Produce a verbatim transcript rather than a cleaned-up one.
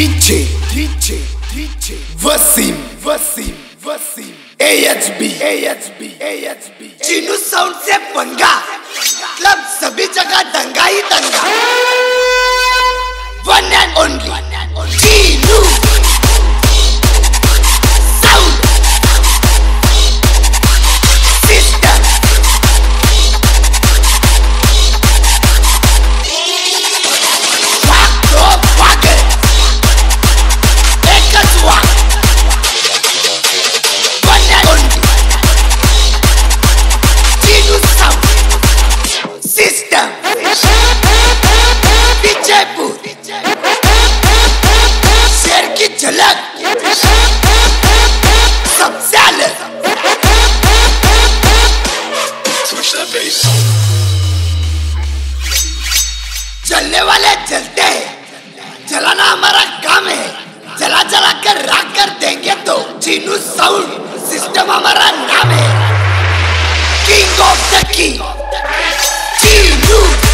DJ DJ DJ Wasim Wasim Wasim AHB AHB AHB Chinu sound से पंगा मतलब सभी जगह दंगा ही दंगा। One and only Chinu sound system. शेर की झलक सबसे अलग। जलने वाले जलते हैं, जलाना हमारा काम है। जला जला कर राख कर देंगे तो चीनू साउंड सिस्टम हमारा नाम है। King of the king Chinu.